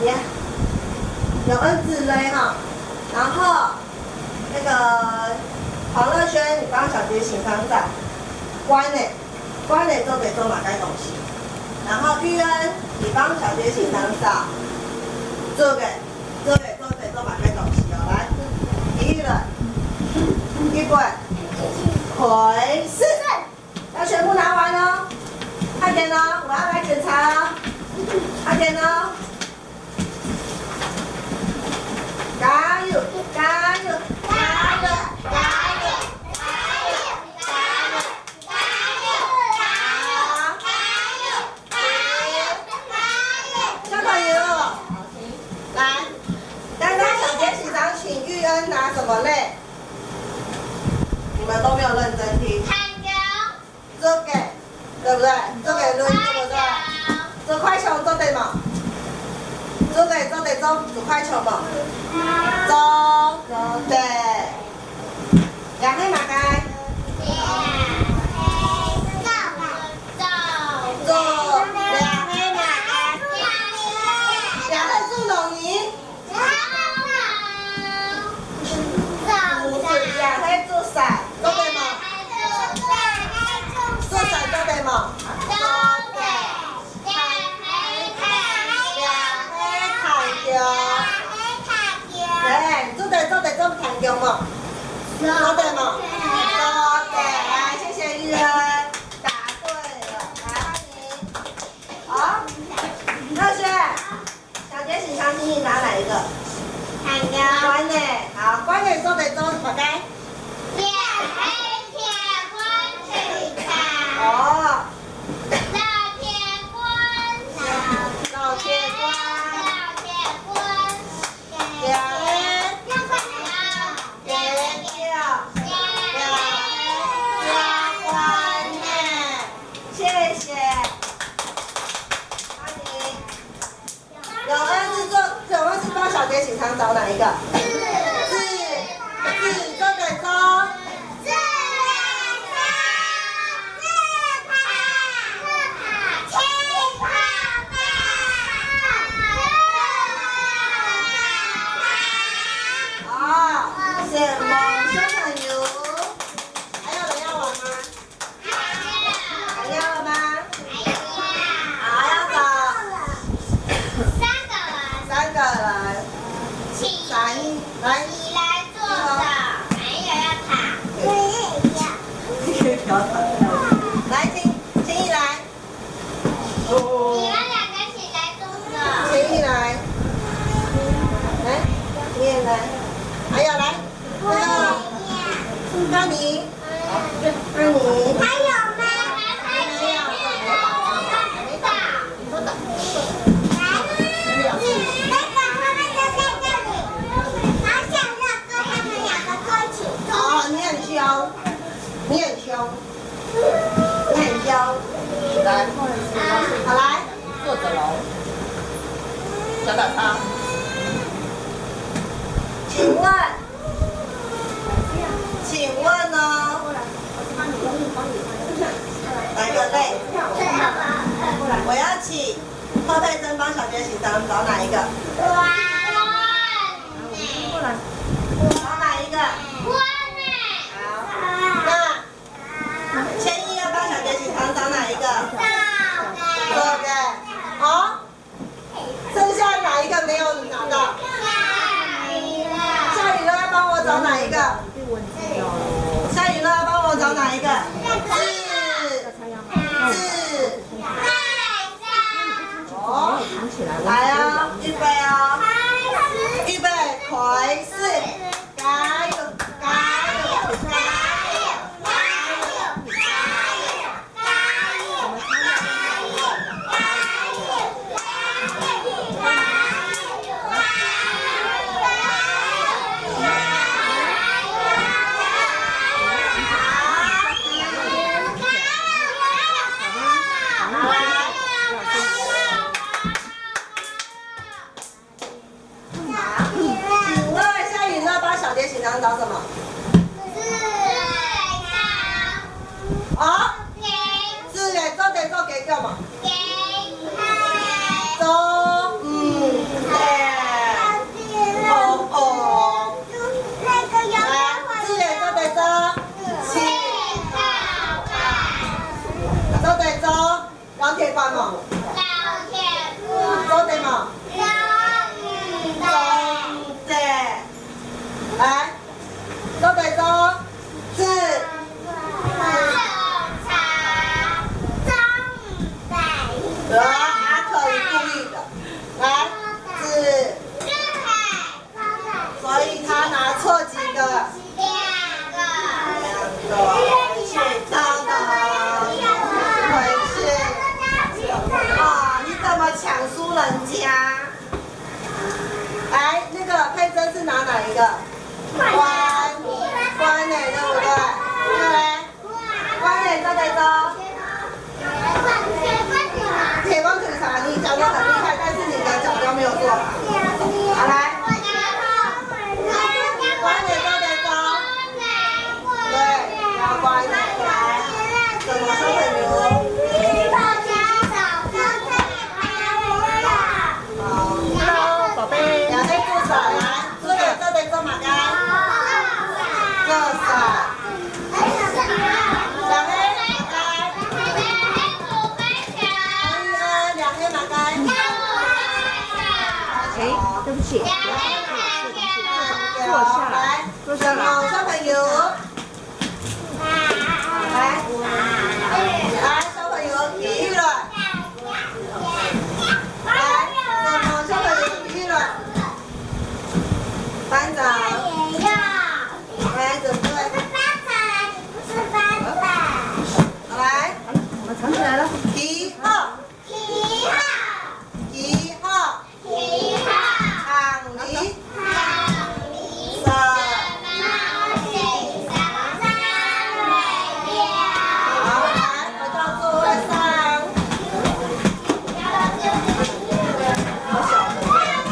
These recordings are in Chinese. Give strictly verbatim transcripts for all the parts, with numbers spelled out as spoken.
别，有恩字嘞哈，然后那个黄乐轩，你帮小杰请厂长，关呢，关呢都得做哪该东西，然后玉恩，你帮小杰请厂长，做给做给做得做哪该东西哦，来，一人，一棍，回四，要全部拿完哦，快点哦，我要来检查哦，快点哦。 加油！加油！加油！加油！加油！加油！加油！加油！加油！加油！加油！来，刚刚小杰局长请玉恩拿什么类？你们都没有认真听。弹球。做给，对不对？做给轮，对不对？做快球做对吗？ 做对做对做做快球嘛，做做对，两黑马该，做两黑马该，两黑做龙鱼，不是两黑做伞，做对吗？做伞做对吗？ 对，做对做对做弹弓嘛，做对嘛，做对，来，谢谢玉恩，答对了，来欢迎。好，乐轩，小杰请长请你拿哪一个？弹弓。关呢？好，关呢做对做什么该？两黑铁棍取材。哦。老铁棍。老铁棍。 两黑，两黑，两黑，两黑，关呢？谢谢，欢迎。有恩是做，有恩是帮小杰请常找哪一个？字，字，做对做。字字字跑，字跑，气跑吧。 好，谢谢萌小朋友。还有人要玩吗？还要了吗？还要找三个人。三个人。起来，来。起来坐着，没有要躺。我也要。你可以不要躺。来，请，请你来。哦。你们两个起来坐着。请你来。来，你也来。 还有来，那个，那你，那你，还有吗？还没有，没到，不懂。来，那个他们就在这里，好想要跟他们两个在一起。哦，你很凶，你很凶，你很凶。来，好来，坐着喽，小打叉。 请问，请问呢？哪个类？我要请贺佩珍帮小杰请找找哪一个？关呢？找哪一个？关呢？好，那千一要帮小杰请找找哪一个？这个。好，剩下哪一个没有拿到？ 下雨了要帮我找哪一个？下雨了要帮我找哪一个？字字。哦，来啊，预备啊！ 哪一个？关关呢，对不对？这个嘞？关呢，做对做。铁棒腿长，你脚都很厉害，但是你的脚都没有做好。好来。关呢，做对做。对，要关呢，来。怎么小朋友？ 宝贝，两黑助手来，这个这得做马该，这手，两黑马该，嗯，两黑马该。 哎，对不起，不要坐下来，坐下来。 好，小朋友，来，来，小朋友，体育了。 班长，来准备。我是班长，你不是班长。来， 我们藏起来了。 一号， 一号， 一号， 一号， 躺离， 躺离， 手， 毛巾上三尾标。 好，来回到座位上。好小的。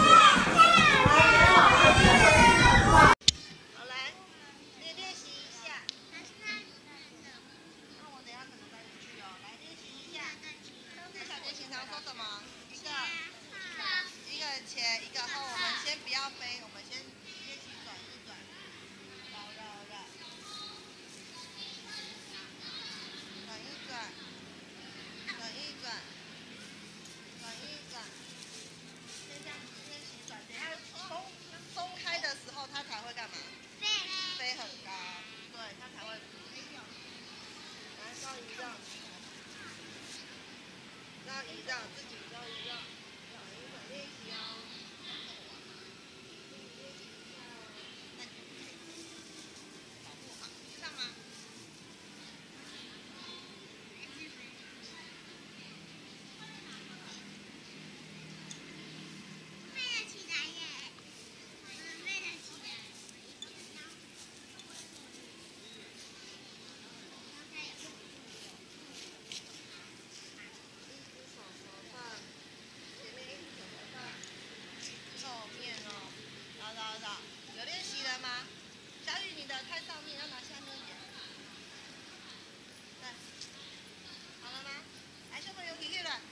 前一个后，我们先不要飞，我们先练习转一转，绕绕绕，转一转，转一转，转一转，先这样练习转，等下松松开的时候，它才会干嘛？飞，飞很高，对，它才会飞掉。来，绕一绕，绕一绕，自己绕一绕。 练习哦，保护好，知道吗？ 飞了起来耶！我们飞了起来。 有练习了吗？小雨，你的太上面，要拿下面一点。对，好了吗？来，小朋友体育了。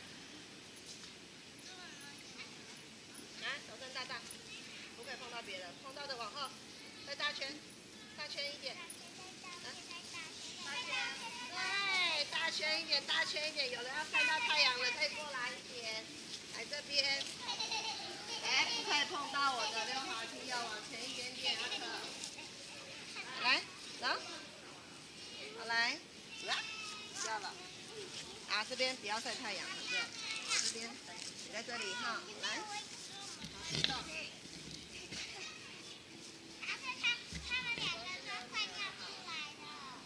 来，手伸大大，不可以碰到别人，碰到的往后，再大圈，大圈一点。大圈，对，大圈一点，大圈一点。有人要晒到太阳了，可以过来一点，来这边。 哎，不可以碰到我的溜滑梯，要往前一点点，阿可。来，走，好来，啊，掉了。啊，这边不要晒太阳，很热。这边，你在这里哈，来。动。 他们他他们两个都快尿出来了。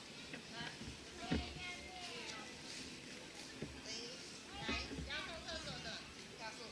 来，要上厕所的，告诉。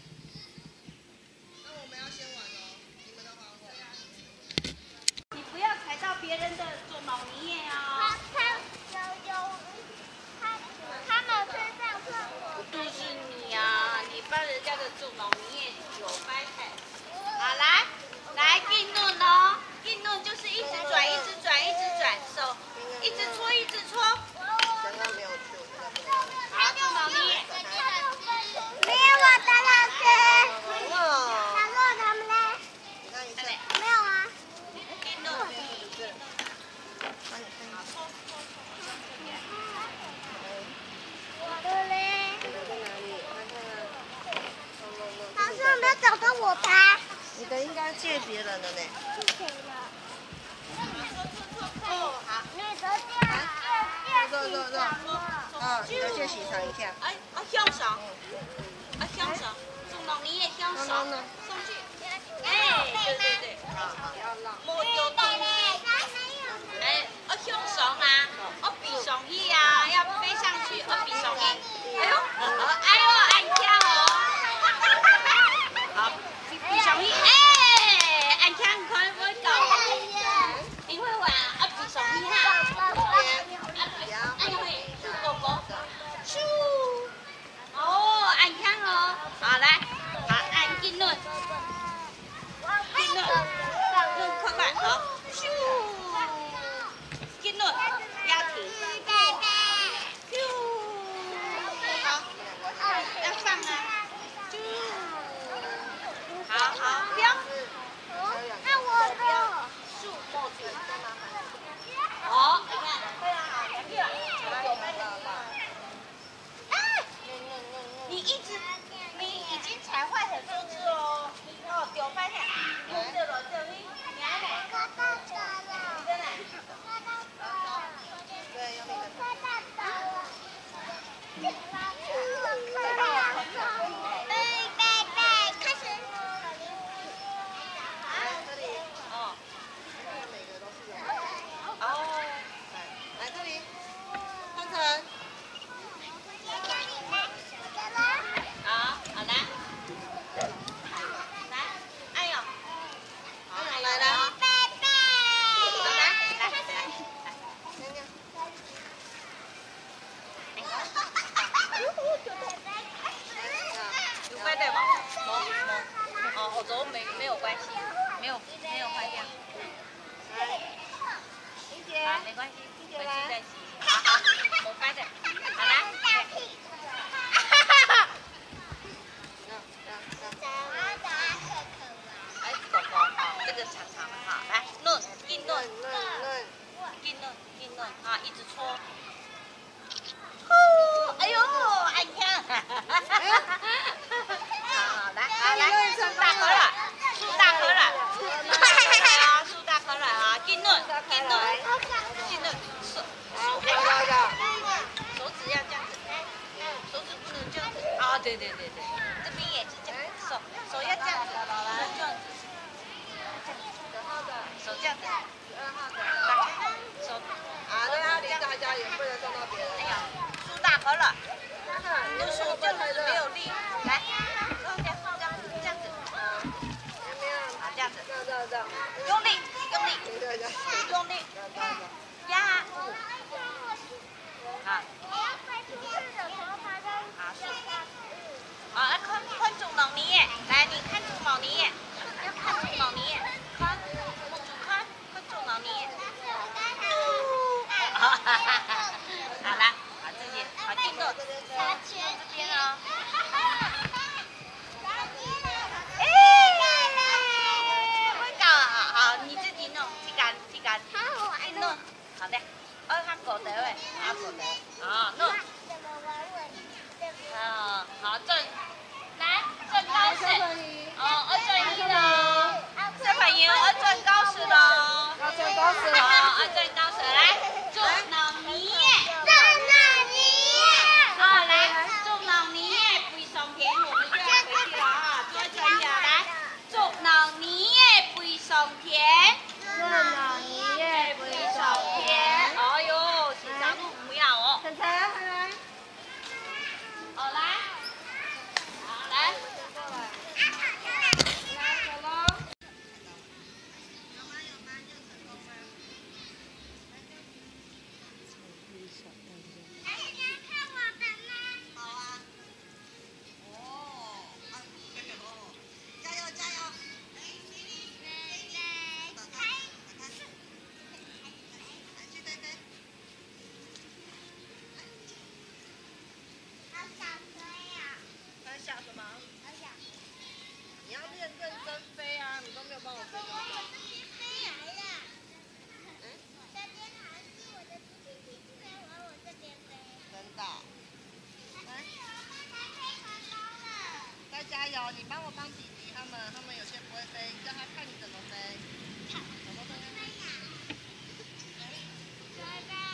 那我们要先玩哦，你们的玩偶。 你不要踩到别人的做毛泥叶啊！ 他他有有他他们是上厕所。 就是你呀、啊，你帮人家的做毛泥叶有掰开。好，来来进入哦，进入就是一直转，一直转，一直转，手一直搓，一直搓。 刚刚没有去，我这个。 好，做毛泥叶。 没有我的老师。 哇！ 老师他们呢？ 你看一下。 没有啊。 进入。 我的嘞。 你的在哪里？看看啊。 老师，有没有找到我吧？ 你的应该借别人的呢。 是谁的？ 哦，好。 你的借借借洗澡了。 啊，你的借洗尝一下。 哎，啊香肠，啊香肠，做毛泥叶香肠，送去。哎，对对对， 好，不要浪。 莫丢到你。哎，啊香肠啊，啊比上去啊，要飞上去，啊比上去。哎呦，哎呦，按枪哦。好，比上去，哎，按枪可以。 来，没关系，回去再洗。好好，我掰的，好来。哎，狗狗，好，这个长长的哈，来，嫩，硬嫩， 嫩嫩， 硬嫩，硬嫩，啊，一直搓。哦，哎呦，哎呀，好，来，好来，树大颗了，树大颗了，啊，树大颗了啊，硬嫩，硬嫩，硬嫩，手，手，手指要这样子，手指不能这样子，啊，对对对对，这边也是这样，手，手要这样子，不能这样子，手这样子，打开，手， 啊，对啊，离大家也不能撞到别人。 哎呀，树大颗了。你的手就是没有力，来，这样这样子，这样子，啊，这样子， 这样这样， 用力，用力， 对对对， 用力，呀，好，好，啊，看看住老泥耶，来，你看住老泥耶，要看住老泥耶，看，公主看，看住老泥耶，哈哈哈哈，好了，好自己，好定住，这边哦。好的，二看狗的喂，啊狗的，啊弄，啊好正，来正高势，哦二转一喽，小朋友二转高势喽， 要转高势了， 好二转高势来，祝老年耶， 祝老年， 好来祝老年耶，背上田我们就要回去了啊，多转下来，祝老年耶背上田。 祝老年背上田，哎呦，写上路不要哦。 晨晨，快来， 好来，好来， 来走喽。 想什么？ 你要练认真飞啊！你都没有帮我飞过。真的。来，再加油！你帮我帮弟弟他们，他们有些不会飞，你叫他看你怎么飞。怎么飞？